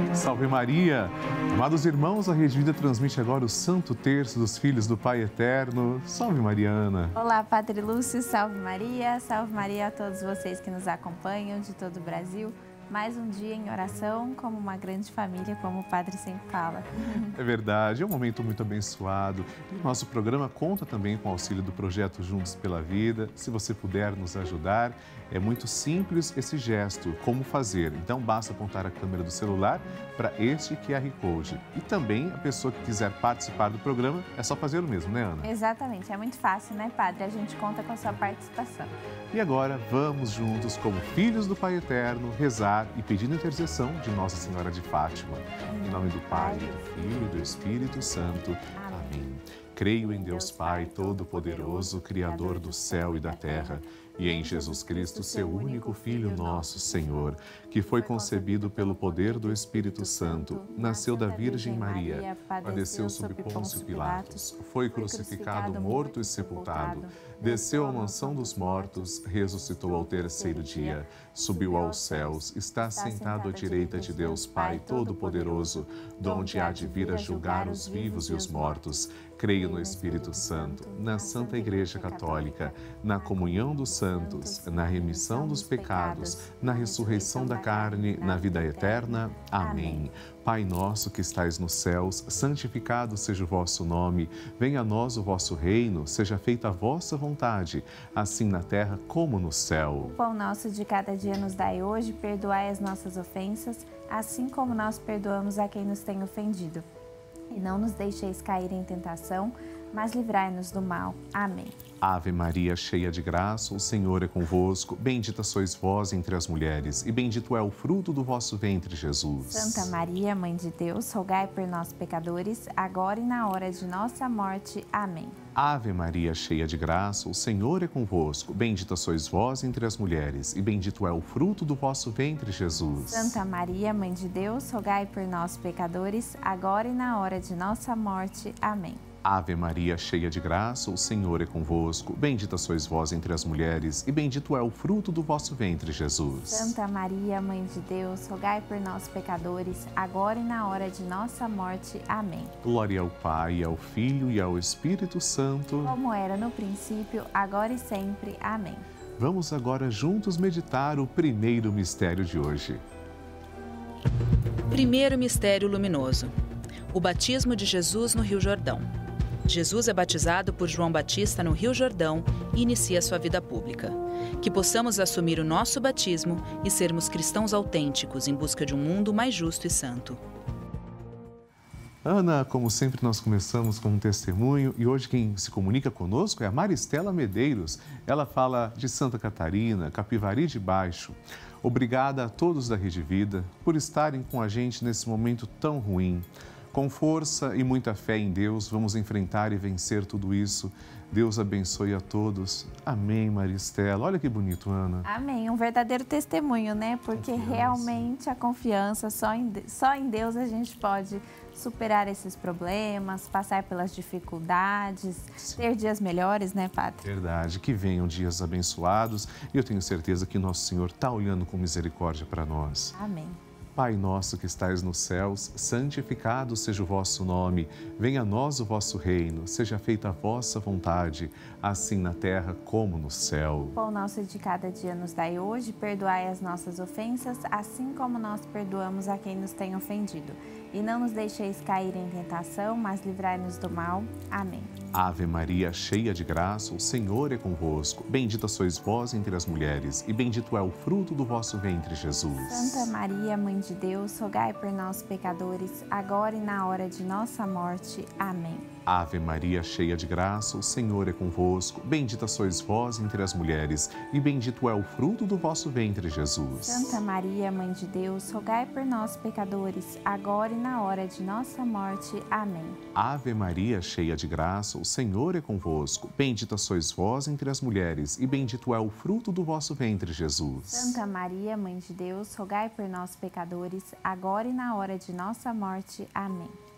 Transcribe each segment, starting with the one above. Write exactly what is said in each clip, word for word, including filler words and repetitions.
Salve Maria! Amados irmãos, a Rede Vida transmite agora o Santo Terço dos Filhos do Pai Eterno. Salve Mariana! Olá, Padre Lúcio, salve Maria, salve Maria a todos vocês que nos acompanham de todo o Brasil. Mais um dia em oração, como uma grande família, como o Padre sempre fala. É verdade, é um momento muito abençoado. E o nosso programa conta também com o auxílio do projeto Juntos pela Vida. Se você puder nos ajudar, é muito simples esse gesto, como fazer. Então, basta apontar a câmera do celular para este Q R Code. E também, a pessoa que quiser participar do programa, é só fazer o mesmo, né, Ana? Exatamente, é muito fácil, né, Padre? A gente conta com a sua participação. E agora, vamos juntos, como filhos do Pai Eterno, rezar e pedir a intercessão de Nossa Senhora de Fátima. Em nome do Pai, do Filho e do Espírito Santo. Amém. Creio em Deus Pai Todo-Poderoso, Criador do céu e da terra, e em Jesus Cristo, seu único Filho, nosso Senhor, que foi concebido pelo poder do Espírito Santo, nasceu da Virgem Maria, padeceu sob Pôncio Pilatos, foi crucificado, morto e sepultado, desceu à mansão dos mortos, ressuscitou ao terceiro dia, subiu aos céus, está sentado à direita de Deus Pai Todo-Poderoso, donde há de vir a julgar os vivos e os mortos. Creio no Espírito Santo, na Santa Igreja Católica, na comunhão dos santos, na remissão dos pecados, na ressurreição da carne, na vida eterna. Amém. Pai nosso que estais nos céus, santificado seja o vosso nome. Venha a nós o vosso reino, seja feita a vossa vontade, assim na terra como no céu. O pão nosso de cada dia nos dai hoje, perdoai as nossas ofensas, assim como nós perdoamos a quem nos tem ofendido. E não nos deixeis cair em tentação, mas livrai-nos do mal. Amém. Ave Maria, cheia de graça, o Senhor é convosco. Bendita sois vós entre as mulheres, e bendito é o fruto do vosso ventre, Jesus. Santa Maria, Mãe de Deus, rogai por nós, pecadores, agora e na hora de nossa morte. Amém. Ave Maria, cheia de graça, o Senhor é convosco. Bendita sois vós entre as mulheres, e bendito é o fruto do vosso ventre, Jesus. Santa Maria, Mãe de Deus, rogai por nós, pecadores, agora e na hora de nossa morte. Amém. Ave Maria, cheia de graça, o Senhor é convosco. Bendita sois vós entre as mulheres, e bendito é o fruto do vosso ventre, Jesus. Santa Maria, Mãe de Deus, rogai por nós, pecadores, agora e na hora de nossa morte. Amém. Glória ao Pai, ao Filho e ao Espírito Santo. Como era no princípio, agora e sempre. Amém. Vamos agora juntos meditar o primeiro mistério de hoje. Primeiro mistério luminoso: o batismo de Jesus no Rio Jordão. Jesus é batizado por João Batista no Rio Jordão e inicia sua vida pública. Que possamos assumir o nosso batismo e sermos cristãos autênticos em busca de um mundo mais justo e santo. Ana, como sempre, nós começamos com um testemunho e hoje quem se comunica conosco é a Maristela Medeiros. Ela fala de Santa Catarina, Capivari de Baixo. Obrigada a todos da Rede Vida por estarem com a gente nesse momento tão ruim. Com força e muita fé em Deus, vamos enfrentar e vencer tudo isso. Deus abençoe a todos. Amém, Maristela. Olha que bonito, Ana. Amém. Um verdadeiro testemunho, né? Porque confiança. Realmente a confiança, só em, só em Deus a gente pode superar esses problemas, passar pelas dificuldades, Sim. ter dias melhores, né, Padre? Verdade. Que venham dias abençoados e eu tenho certeza que Nosso Senhor está olhando com misericórdia para nós. Amém. Pai nosso que estais nos céus, santificado seja o vosso nome. Venha a nós o vosso reino, seja feita a vossa vontade, assim na terra como no céu. O pão nosso de cada dia nos dai hoje, perdoai as nossas ofensas, assim como nós perdoamos a quem nos tem ofendido. E não nos deixeis cair em tentação, mas livrai-nos do mal. Amém. Ave Maria, cheia de graça, o Senhor é convosco. Bendita sois vós entre as mulheres, e bendito é o fruto do vosso ventre, Jesus. Santa Maria, Mãe de Deus, rogai por nós, pecadores, agora e na hora de nossa morte. Amém. Ave Maria, cheia de graça, o Senhor é convosco. Bendita sois vós entre as mulheres, e bendito é o fruto do vosso ventre, Jesus. Santa Maria, Mãe de Deus, rogai por nós, pecadores, agora e na hora de nossa morte. Amém. Ave Maria, cheia de graça, o Senhor é convosco. Bendita sois vós entre as mulheres, e bendito é o fruto do vosso ventre, Jesus. Santa Maria, Mãe de Deus, rogai por nós, pecadores, agora e na hora de nossa morte. Amém.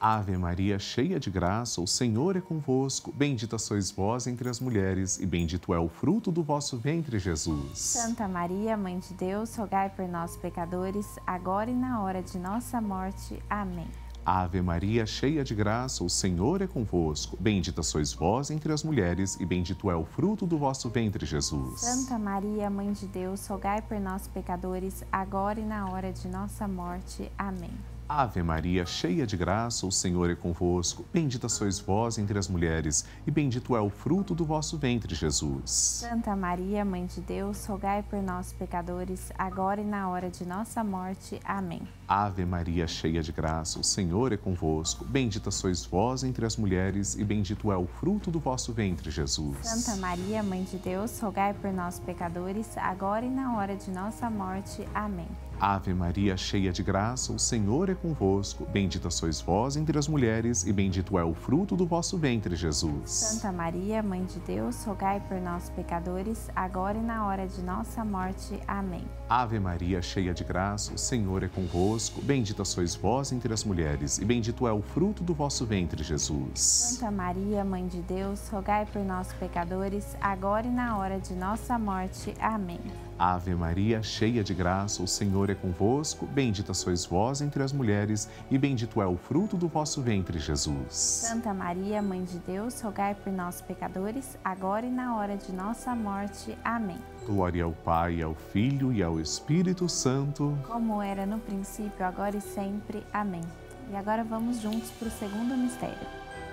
Ave Maria, cheia de graça, o Senhor é convosco. Bendita sois vós entre as mulheres, e bendito é o fruto do vosso ventre, Jesus. Santa Maria, Mãe de Deus, rogai por nós, pecadores, agora e na hora de nossa morte. Amém. Ave Maria, cheia de graça, o Senhor é convosco. Bendita sois vós entre as mulheres, e bendito é o fruto do vosso ventre, Jesus. Santa Maria, Mãe de Deus, rogai por nós, pecadores, agora e na hora de nossa morte. Amém. Ave Maria, cheia de graça, o Senhor é convosco. Bendita sois vós entre as mulheres, e bendito é o fruto do vosso ventre, Jesus. Santa Maria, Mãe de Deus, rogai por nós, pecadores, agora e na hora de nossa morte. Amém. Ave Maria, cheia de graça, o Senhor é convosco. Bendita sois vós entre as mulheres, e bendito é o fruto do vosso ventre, Jesus. Santa Maria, Mãe de Deus, rogai por nós, pecadores, agora e na hora de nossa morte. Amém. Ave Maria, cheia de graça, o Senhor é convosco. Bendita sois vós entre as mulheres, e bendito é o fruto do vosso ventre, Jesus. Santa Maria, Mãe de Deus, rogai por nós, pecadores, agora e na hora de nossa morte. Amém. Ave Maria, cheia de graça, o Senhor é convosco. Bendita sois vós entre as mulheres, e bendito é o fruto do vosso ventre, Jesus. Santa Maria, Mãe de Deus, rogai por nós, pecadores, agora e na hora de nossa morte. Amém. Ave Maria, cheia de graça, o Senhor é convosco. Bendita sois vós entre as mulheres, e bendito é o fruto do vosso ventre, Jesus. Santa Maria, Mãe de Deus, rogai por nós, pecadores, agora e na hora de nossa morte. Amém. Glória ao Pai, ao Filho e ao Espírito Santo. Como era no princípio, agora e sempre. Amém. E agora vamos juntos para o segundo mistério.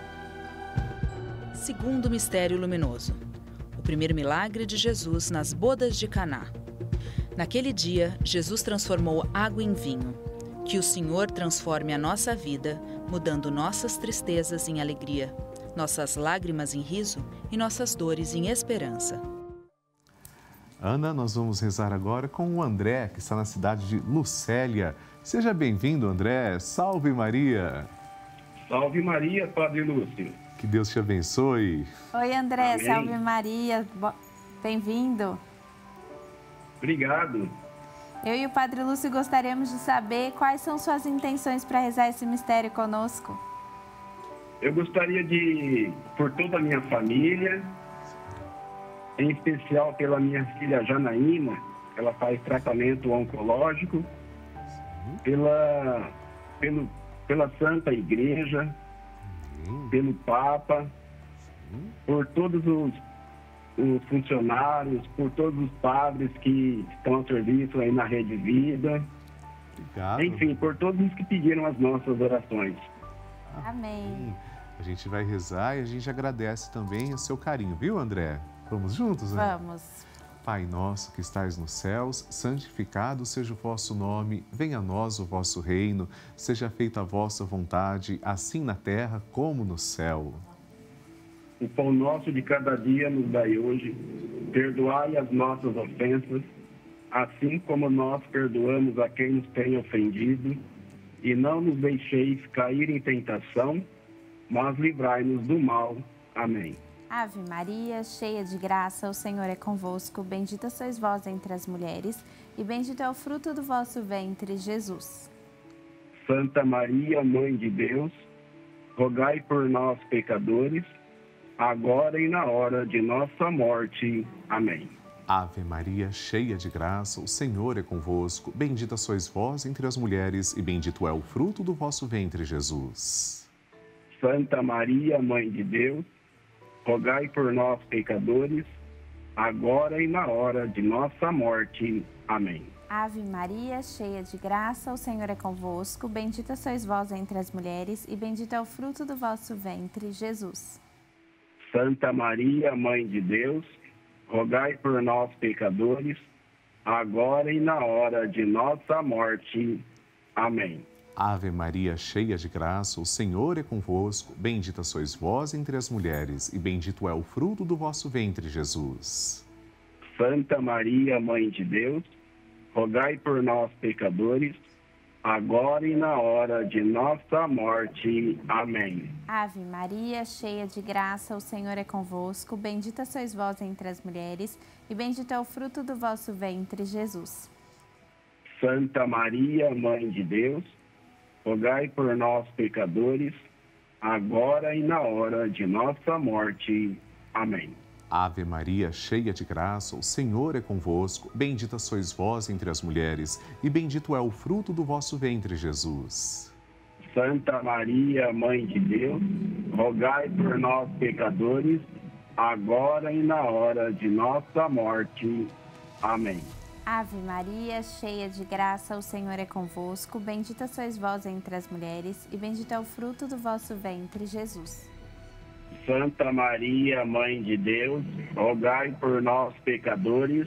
Segundo mistério luminoso. O primeiro milagre de Jesus nas bodas de Caná. Naquele dia, Jesus transformou água em vinho. Que o Senhor transforme a nossa vida, mudando nossas tristezas em alegria, nossas lágrimas em riso e nossas dores em esperança. Ana, nós vamos rezar agora com o André, que está na cidade de Lucélia. Seja bem-vindo, André. Salve Maria. Salve Maria, Padre Lúcio. Que Deus te abençoe. Oi, André. Amém. Salve Maria. Bem-vindo. Obrigado. Eu e o Padre Lúcio gostaríamos de saber quais são suas intenções para rezar esse mistério conosco. Eu gostaria de, por toda a minha família, em especial pela minha filha Janaína, ela faz tratamento oncológico, pela, pelo, pela Santa Igreja, pelo Papa, por todos os, os funcionários, por todos os padres que estão a serviço aí na Rede Vida. Obrigado. Enfim, por todos os que pediram as nossas orações. Amém. A gente vai rezar e a gente agradece também o seu carinho, viu, André? Vamos juntos, né? Vamos. Pai nosso que estais nos céus, santificado seja o vosso nome, venha a nós o vosso reino, seja feita a vossa vontade, assim na terra como no céu. O pão nosso de cada dia nos dai hoje, perdoai as nossas ofensas, assim como nós perdoamos a quem nos tem ofendido, e não nos deixeis cair em tentação, mas livrai-nos do mal. Amém. Ave Maria, cheia de graça, o Senhor é convosco. Bendita sois vós entre as mulheres, e bendito é o fruto do vosso ventre, Jesus. Santa Maria, Mãe de Deus, rogai por nós, pecadores, agora e na hora de nossa morte. Amém. Ave Maria, cheia de graça, o Senhor é convosco. Bendita sois vós entre as mulheres, e bendito é o fruto do vosso ventre, Jesus. Santa Maria, Mãe de Deus, rogai por nós, pecadores, agora e na hora de nossa morte. Amém. Ave Maria, cheia de graça, o Senhor é convosco. Bendita sois vós entre as mulheres, e bendito é o fruto do vosso ventre, Jesus. Santa Maria, Mãe de Deus, rogai por nós, pecadores, agora e na hora de nossa morte. Amém. Ave Maria, cheia de graça, o Senhor é convosco. Bendita sois vós entre as mulheres, e bendito é o fruto do vosso ventre, Jesus. Santa Maria, Mãe de Deus, rogai por nós, pecadores, agora e na hora de nossa morte. Amém. Ave Maria, cheia de graça, o Senhor é convosco. Bendita sois vós entre as mulheres, e bendito é o fruto do vosso ventre, Jesus. Santa Maria, Mãe de Deus, rogai por nós, pecadores, agora e na hora de nossa morte. Amém. Ave Maria, cheia de graça, o Senhor é convosco. Bendita sois vós entre as mulheres, e bendito é o fruto do vosso ventre, Jesus. Santa Maria, Mãe de Deus, rogai por nós, pecadores, agora e na hora de nossa morte. Amém. Ave Maria, cheia de graça, o Senhor é convosco. Bendita sois vós entre as mulheres, e bendito é o fruto do vosso ventre, Jesus. Santa Maria, Mãe de Deus, rogai por nós, pecadores,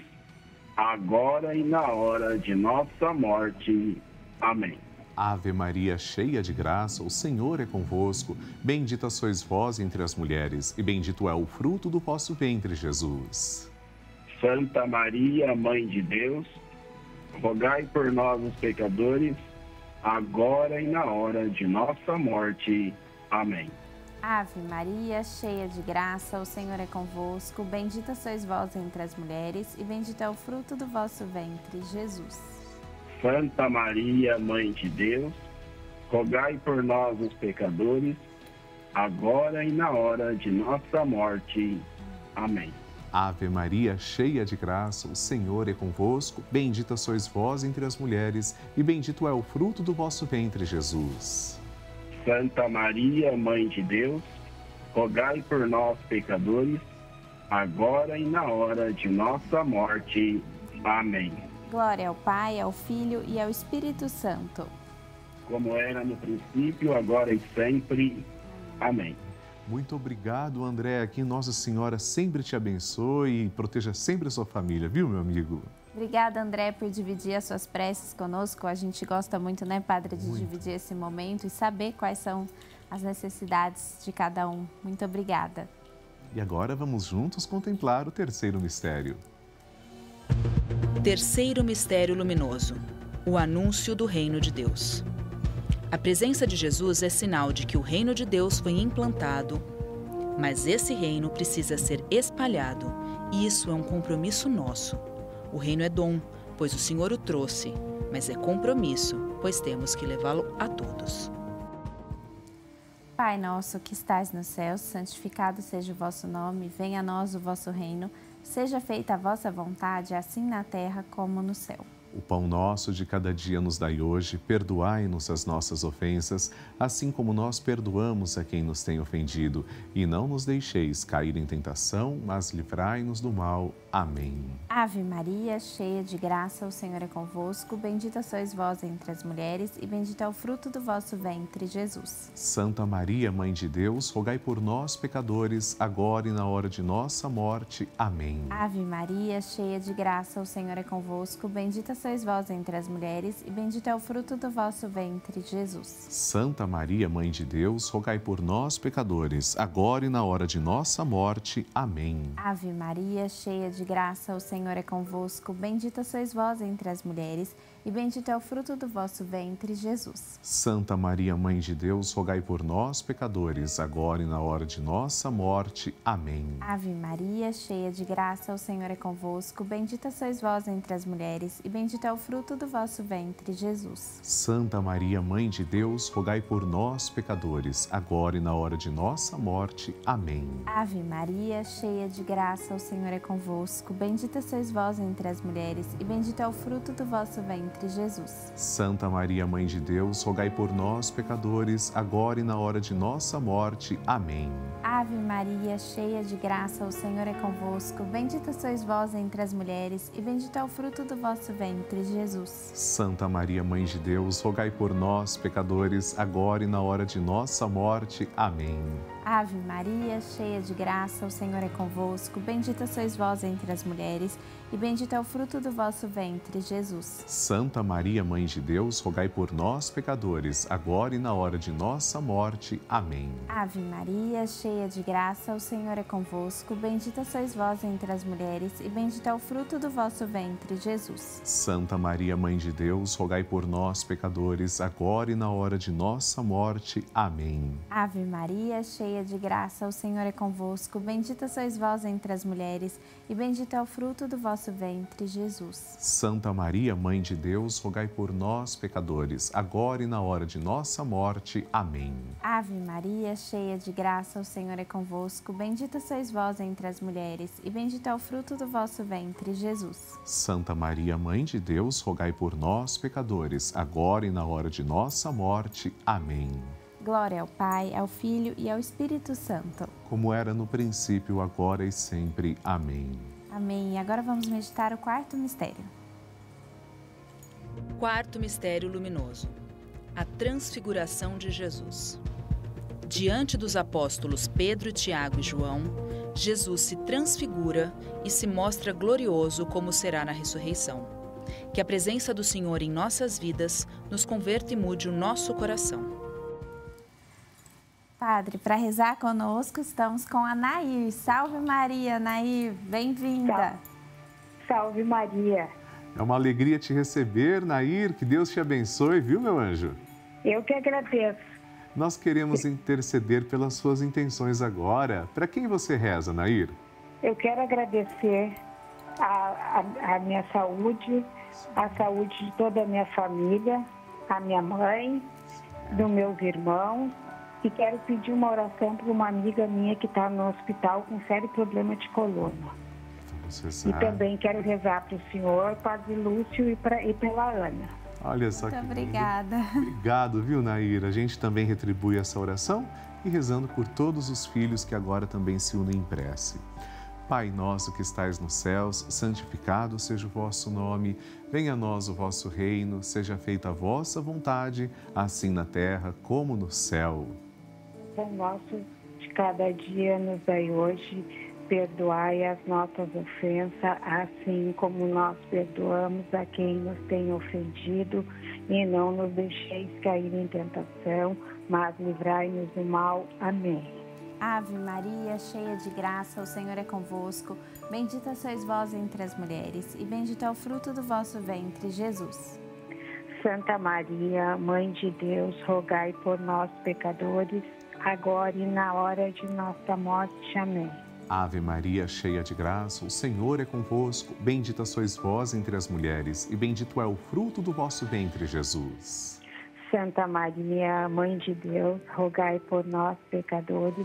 agora e na hora de nossa morte. Amém. Ave Maria, cheia de graça, o Senhor é convosco. Bendita sois vós entre as mulheres, e bendito é o fruto do vosso ventre, Jesus. Santa Maria, Mãe de Deus, rogai por nós, os pecadores, agora e na hora de nossa morte. Amém. Ave Maria, cheia de graça, o Senhor é convosco. Bendita sois vós entre as mulheres, e bendito é o fruto do vosso ventre, Jesus. Santa Maria, Mãe de Deus, rogai por nós, os pecadores, agora e na hora de nossa morte. Amém. Ave Maria, cheia de graça, o Senhor é convosco. Bendita sois vós entre as mulheres, e bendito é o fruto do vosso ventre, Jesus. Santa Maria, Mãe de Deus, rogai por nós, pecadores, agora e na hora de nossa morte. Amém. Glória ao Pai, ao Filho e ao Espírito Santo. Como era no princípio, agora e sempre. Amém. Muito obrigado, André. Que Nossa Senhora sempre te abençoe e proteja sempre a sua família, viu, meu amigo? Obrigada, André, por dividir as suas preces conosco. A gente gosta muito, né, Padre, de muito. dividir esse momento e saber quais são as necessidades de cada um. Muito obrigada. E agora vamos juntos contemplar o terceiro mistério. Terceiro mistério luminoso: o anúncio do reino de Deus. A presença de Jesus é sinal de que o reino de Deus foi implantado, mas esse reino precisa ser espalhado, e isso é um compromisso nosso. O reino é dom, pois o Senhor o trouxe, mas é compromisso, pois temos que levá-lo a todos. Pai nosso que estais nos céus, santificado seja o vosso nome, venha a nós o vosso reino, seja feita a vossa vontade, assim na terra como no céu. O pão nosso de cada dia nos dai hoje, perdoai-nos as nossas ofensas, assim como nós perdoamos a quem nos tem ofendido. E não nos deixeis cair em tentação, mas livrai-nos do mal. Amém. Ave Maria, cheia de graça, o Senhor é convosco. Bendita sois vós entre as mulheres, e bendito é o fruto do vosso ventre, Jesus. Santa Maria, Mãe de Deus, rogai por nós, pecadores, agora e na hora de nossa morte. Amém. Ave Maria, cheia de graça, o Senhor é convosco. Bendita sois vós entre as mulheres, e bendito é o fruto do vosso ventre, Jesus. Santa Maria, Mãe de Deus, rogai por nós, pecadores, agora e na hora de nossa morte. Amém. Ave Maria, cheia de graça, o Senhor é convosco. Bendita sois vós entre as mulheres, e bendito é o fruto do vosso ventre, Jesus. Santa Maria, Mãe de Deus, rogai por nós, pecadores, agora e na hora de nossa morte. Amém. Ave Maria, cheia de graça, o Senhor é convosco. Bendita sois vós entre as mulheres, e bendito é o fruto do vosso ventre, Jesus. Santa Maria, Mãe de Deus, rogai por nós, pecadores, agora e na hora de nossa morte. Amém. Ave Maria, cheia de graça, o Senhor é convosco. Bendita sois vós entre as mulheres, e bendito é o fruto do vosso ventre, Jesus. Santa Maria, Mãe de Deus, rogai por nós, pecadores, agora e na hora de nossa morte. Amém. Ave Maria, cheia de graça, o Senhor é convosco. Bendita sois vós entre as mulheres, e bendito é o fruto do vosso ventre, Jesus. Santa Maria, Mãe de Deus, rogai por nós, pecadores, agora e na hora de nossa morte. Amém. Ave Maria, cheia de graça, o Senhor é convosco. Bendita sois vós entre as mulheres, e bendito é o fruto do vosso ventre, Jesus. Santa Maria, Mãe de Deus, rogai por nós, pecadores, agora e na hora de nossa morte. Amém. Ave Maria, cheia de graça, o Senhor é convosco. Bendita sois vós entre as mulheres, e bendito é o fruto do vosso ventre, Jesus. Santa Maria, Mãe de Deus, rogai por nós, pecadores, agora e na hora de nossa morte. Amém. Ave Maria, cheia cheia de graça, o Senhor é convosco. Bendita sois vós entre as mulheres, e bendito é o fruto do vosso ventre, Jesus. Santa Maria, Mãe de Deus, rogai por nós, pecadores, agora e na hora de nossa morte. Amém. Ave Maria, cheia de graça, o Senhor é convosco. Bendita sois vós entre as mulheres, e bendito é o fruto do vosso ventre, Jesus. Santa Maria, Mãe de Deus, rogai por nós, pecadores, agora e na hora de nossa morte. Amém. Glória ao Pai, ao Filho e ao Espírito Santo. Como era no princípio, agora e sempre. Amém. Amém. E agora vamos meditar o quarto mistério. Quarto mistério luminoso: a transfiguração de Jesus. Diante dos apóstolos Pedro, Tiago e João, Jesus se transfigura e se mostra glorioso como será na ressurreição. Que a presença do Senhor em nossas vidas nos converta e mude o nosso coração. Padre, para rezar conosco, estamos com a Nair. Salve Maria, Nair, bem-vinda. Salve Maria. É uma alegria te receber, Nair. Que Deus te abençoe, viu, meu anjo? Eu que agradeço. Nós queremos interceder pelas suas intenções agora. Para quem você reza, Nair? Eu quero agradecer a, a, a minha saúde, a saúde de toda a minha família, a minha mãe, dos meus irmãos. E quero pedir uma oração para uma amiga minha que está no hospital com sério problema de coluna. E também quero rezar para o senhor, Padre Lúcio e, pra, e pela Ana. Olha só que Muito obrigada. lindo. Obrigado, viu, Nair? A gente também retribui essa oração e rezando por todos os filhos que agora também se unem em prece. Pai nosso que estais nos céus, santificado seja o vosso nome. Venha a nós o vosso reino, seja feita a vossa vontade, assim na terra como no céu. O pão nosso de cada dia nos dai hoje, perdoai as nossas ofensas, assim como nós perdoamos a quem nos tem ofendido, e não nos deixeis cair em tentação, mas livrai-nos do mal. Amém. Ave Maria, cheia de graça, o Senhor é convosco. Bendita sois vós entre as mulheres, e bendito é o fruto do vosso ventre, Jesus. Santa Maria, Mãe de Deus, rogai por nós, pecadores, agora e na hora de nossa morte. Amém. Ave Maria, cheia de graça, o Senhor é convosco. Bendita sois vós entre as mulheres, e bendito é o fruto do vosso ventre, Jesus. Santa Maria, Mãe de Deus, rogai por nós, pecadores,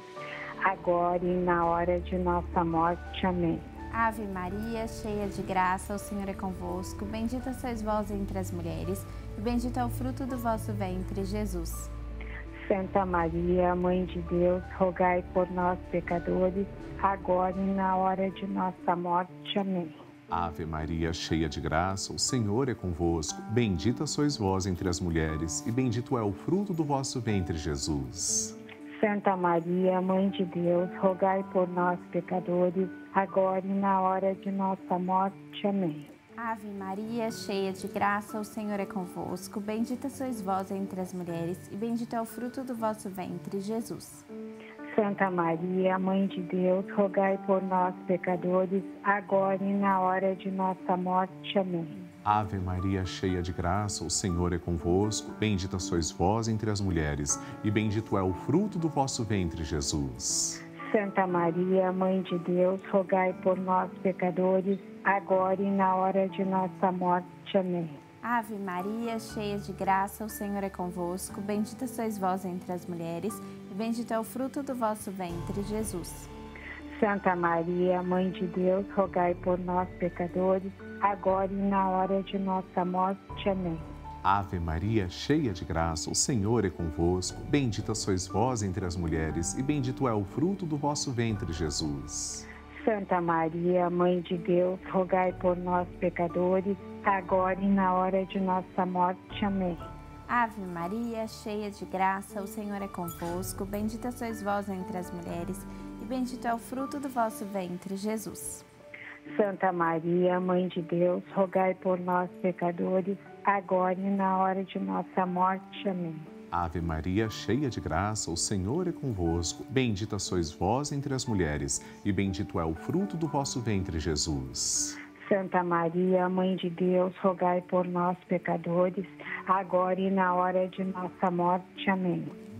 agora e na hora de nossa morte. Amém. Ave Maria, cheia de graça, o Senhor é convosco. Bendita sois vós entre as mulheres, e bendito é o fruto do vosso ventre, Jesus. Santa Maria, Mãe de Deus, rogai por nós, pecadores, agora e na hora de nossa morte. Amém. Ave Maria, cheia de graça, o Senhor é convosco. Bendita sois vós entre as mulheres, e bendito é o fruto do vosso ventre, Jesus. Santa Maria, Mãe de Deus, rogai por nós, pecadores, agora e na hora de nossa morte. Amém. Ave Maria, cheia de graça, o Senhor é convosco. Bendita sois vós entre as mulheres, e bendito é o fruto do vosso ventre, Jesus. Santa Maria, Mãe de Deus, rogai por nós, pecadores, agora e na hora de nossa morte. Amém. Ave Maria, cheia de graça, o Senhor é convosco. Bendita sois vós entre as mulheres, e bendito é o fruto do vosso ventre, Jesus. Santa Maria, Mãe de Deus, rogai por nós, pecadores, agora e na hora de nossa morte. Amém. Ave Maria, cheia de graça, o Senhor é convosco. Bendita sois vós entre as mulheres, e bendito é o fruto do vosso ventre, Jesus. Santa Maria, Mãe de Deus, rogai por nós, pecadores, agora e na hora de nossa morte. Amém. Ave Maria, cheia de graça, o Senhor é convosco. Bendita sois vós entre as mulheres, e bendito é o fruto do vosso ventre, Jesus. Santa Maria, Mãe de Deus, rogai por nós, pecadores, agora e na hora de nossa morte. Amém. Ave Maria, cheia de graça, o Senhor é convosco. Bendita sois vós entre as mulheres, e bendito é o fruto do vosso ventre, Jesus. Santa Maria, Mãe de Deus, rogai por nós, pecadores, agora e na hora de nossa morte. Amém. Ave Maria, cheia de graça, o Senhor é convosco. Bendita sois vós entre as mulheres, e bendito é o fruto do vosso ventre, Jesus. Santa Maria, Mãe de Deus, rogai por nós, pecadores, agora e na hora de nossa morte. Amém.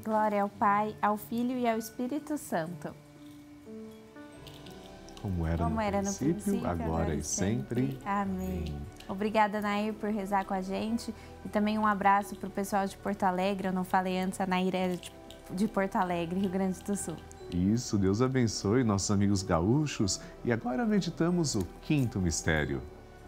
Glória ao Pai, ao Filho e ao Espírito Santo. Como era, Como no, era princípio, no princípio, agora, agora e sempre. sempre. Amém. Amém. Obrigada, Nair, por rezar com a gente. E também um abraço para o pessoal de Porto Alegre. Eu não falei antes, a Nair é de, de Porto Alegre, Rio Grande do Sul. Isso, Deus abençoe nossos amigos gaúchos. E agora meditamos o quinto mistério.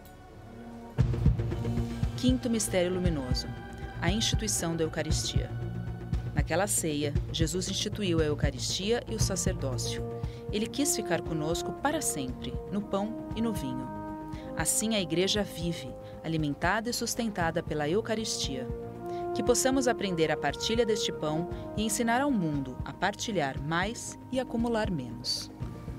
Quinto mistério luminoso, a instituição da Eucaristia. Naquela ceia, Jesus instituiu a Eucaristia e o sacerdócio. Ele quis ficar conosco para sempre, no pão e no vinho. Assim a Igreja vive, alimentada e sustentada pela Eucaristia. Que possamos aprender a partilha deste pão e ensinar ao mundo a partilhar mais e acumular menos.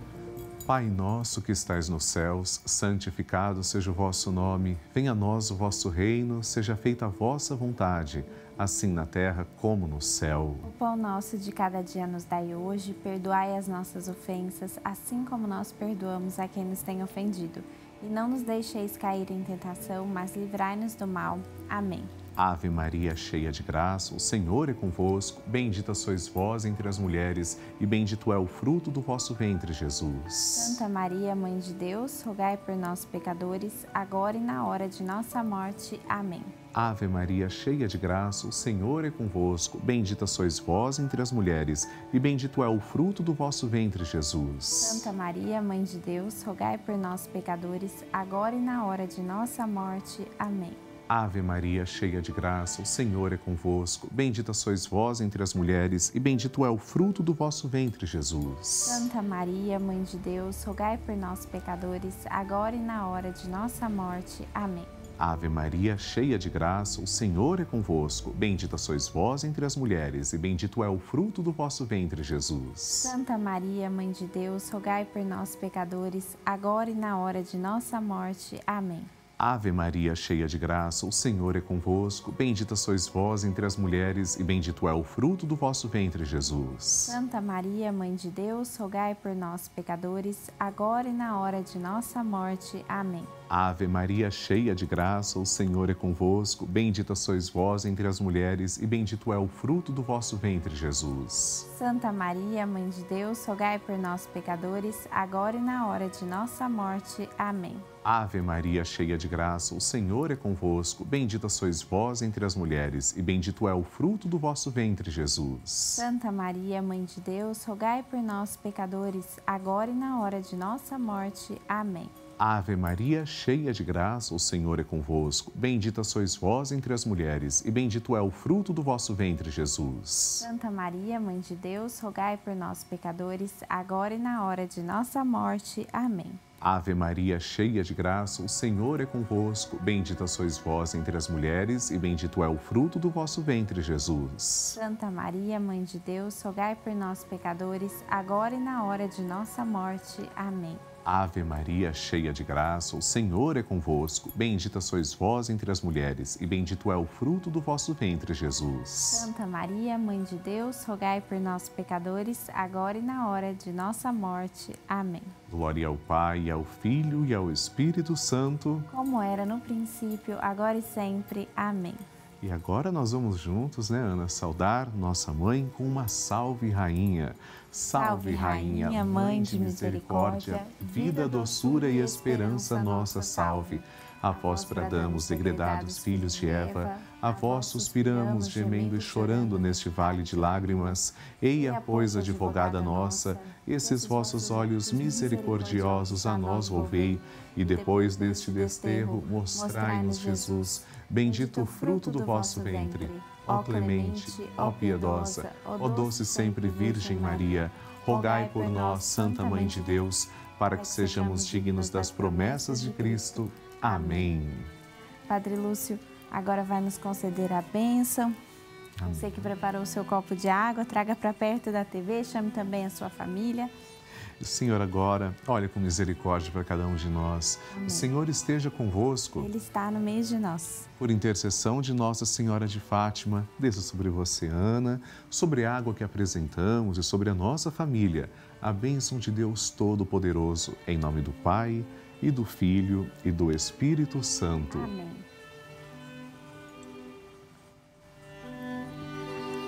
Pai nosso que estais nos céus, santificado seja o vosso nome. Venha a nós o vosso reino, seja feita a vossa vontade, assim na terra como no céu. O pão nosso de cada dia nos dai hoje, perdoai as nossas ofensas, assim como nós perdoamos a quem nos tem ofendido. E não nos deixeis cair em tentação, mas livrai-nos do mal. Amém. Ave Maria, cheia de graça, o Senhor é convosco. Bendita sois vós entre as mulheres, e bendito é o fruto do vosso ventre, Jesus. Santa Maria, Mãe de Deus, rogai por nós, pecadores, agora e na hora de nossa morte. Amém. Ave Maria, cheia de graça, o Senhor é convosco. Bendita sois vós entre as mulheres, e bendito é o fruto do vosso ventre, Jesus. Santa Maria, Mãe de Deus, rogai por nós, pecadores, agora e na hora de nossa morte. Amém. Ave Maria, cheia de graça, o Senhor é convosco. Bendita sois vós entre as mulheres, e bendito é o fruto do vosso ventre, Jesus. Santa Maria, Mãe de Deus, rogai por nós, pecadores, agora e na hora de nossa morte. Amém. Ave Maria, cheia de graça, o Senhor é convosco. Bendita sois vós entre as mulheres, e bendito é o fruto do vosso ventre, Jesus. Santa Maria, Mãe de Deus, rogai por nós, pecadores, agora e na hora de nossa morte. Amém. Ave Maria, cheia de graça, o Senhor é convosco. Bendita sois vós entre as mulheres, e bendito é o fruto do vosso ventre, Jesus. Santa Maria, Mãe de Deus, rogai por nós, pecadores, agora e na hora de nossa morte. Amém. Ave Maria, cheia de graça, o Senhor é convosco. Bendita sois vós entre as mulheres, e bendito é o fruto do vosso ventre, Jesus. Santa Maria, Mãe de Deus, rogai por nós, pecadores, agora e na hora de nossa morte. Amém. Ave Maria, cheia de graça, o Senhor é convosco. Bendita sois vós entre as mulheres, e bendito é o fruto do vosso ventre, Jesus. Santa Maria, Mãe de Deus, rogai por nós, pecadores, agora e na hora de nossa morte. Amém. Ave Maria, cheia de graça, o Senhor é convosco. Bendita sois vós entre as mulheres, e bendito é o fruto do vosso ventre, Jesus. Santa Maria, Mãe de Deus, rogai por nós, pecadores, agora e na hora de nossa morte. Amém. Ave Maria, cheia de graça, o Senhor é convosco. Bendita sois vós entre as mulheres, e bendito é o fruto do vosso ventre, Jesus. Santa Maria, Mãe de Deus, rogai por nós, pecadores, agora e na hora de nossa morte. Amém. Ave Maria, cheia de graça, o Senhor é convosco. Bendita sois vós entre as mulheres, e bendito é o fruto do vosso ventre, Jesus. Santa Maria, Mãe de Deus, rogai por nós, pecadores, agora e na hora de nossa morte. Amém. Glória ao Pai, ao Filho e ao Espírito Santo. Como era no princípio, agora e sempre. Amém. E agora nós vamos juntos, né, Ana, saudar nossa mãe com uma salve, Rainha. Salve, Rainha, Mãe de misericórdia, vida, doçura e esperança nossa, salve. A vós bradamos, degredados filhos de Eva, a vós suspiramos, gemendo e chorando neste vale de lágrimas. Eia, pois, advogada nossa, esses vossos olhos misericordiosos a nós volvei, e depois deste desterro mostrai-nos Jesus, bendito o fruto do vosso ventre. Ó clemente, ó piedosa, ó doce sempre Virgem Maria, rogai por nós, Santa Mãe de Deus, para que sejamos dignos das promessas de Cristo. Amém. Padre Lúcio, agora vai nos conceder a bênção. Amém. Você que preparou o seu copo de água, traga para perto da T V, chame também a sua família. O Senhor agora olha com misericórdia para cada um de nós. Amém. O Senhor esteja convosco. Ele está no meio de nós. Por intercessão de Nossa Senhora de Fátima, desça sobre você, Ana, sobre a água que apresentamos e sobre a nossa família, a bênção de Deus Todo-Poderoso, em nome do Pai, e do Filho, e do Espírito Santo. Amém.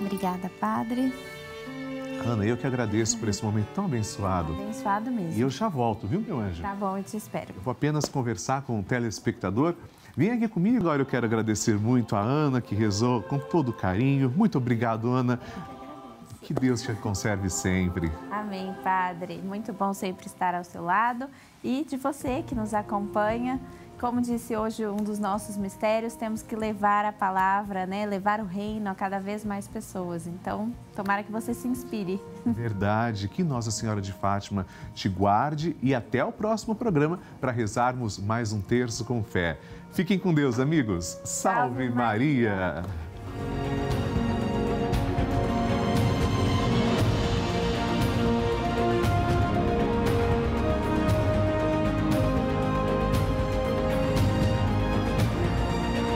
Obrigada, Padre. Ana, eu que agradeço por esse momento tão abençoado. Abençoado mesmo. E eu já volto, viu, meu anjo? Tá bom, eu te espero. Eu vou apenas conversar com o telespectador. Vem aqui comigo, agora eu quero agradecer muito a Ana, que rezou com todo carinho. Muito obrigado, Ana. Que Deus te conserve sempre. Amém, Padre. Muito bom sempre estar ao seu lado. E de você que nos acompanha. Como disse hoje um dos nossos mistérios, temos que levar a palavra, né? Levar o reino a cada vez mais pessoas. Então, tomara que você se inspire. Verdade. Que Nossa Senhora de Fátima te guarde e até o próximo programa para rezarmos mais um terço com fé. Fiquem com Deus, amigos. Salve, Salve Maria. Maria.